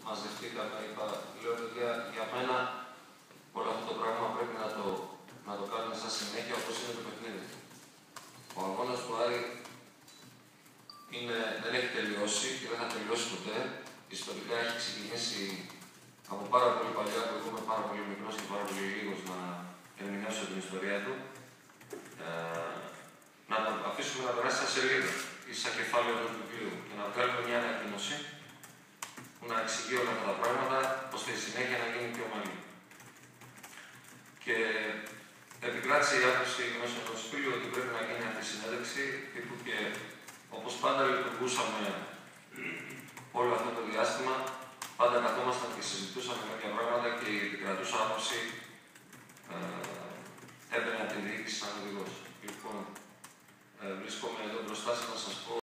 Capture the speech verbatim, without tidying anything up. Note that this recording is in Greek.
μαζευτήκαμε, είπα, λέω ότι για μένα όλο αυτό το πράγμα πρέπει να το, να το κάνουμε σαν συνέχεια όπως είναι το παιχνίδι. Ο αγώνας του Άρη είναι, δεν έχει τελειώσει και δεν θα τελειώσει ποτέ. Ιστορικά έχει ξεκινήσει από πάρα πολύ παλιά, που εγώ είμαι πάρα πολύ μικρός και πάρα πολύ λίγος να ερμηνεύσω την ιστορία του. Ε, να το αφήσουμε να περάσει σαν σελίδα ή σαν κεφάλαιο του βιβλίου και να βγάλουμε μια ανακοίνωση που να εξηγεί όλα αυτά τα πράγματα, ώστε η συνέχεια να γίνει πιο ομαλή. Και επικράτησε η άποψη μέσω ενός φίλου ότι πρέπει να γίνει αυτή η συνέντευξη, τύπου και όπως πάντα λειτουργούσαμε όλο αυτό το διάστημα, πάντα καθόμασταν και συζητούσαμε κάποια πράγματα και η επικρατούσα άποψη ε, έμπαινε από την διοίκηση σαν οδηγός. Λοιπόν, ε, βρίσκομαι εδώ μπροστά σας να σας πω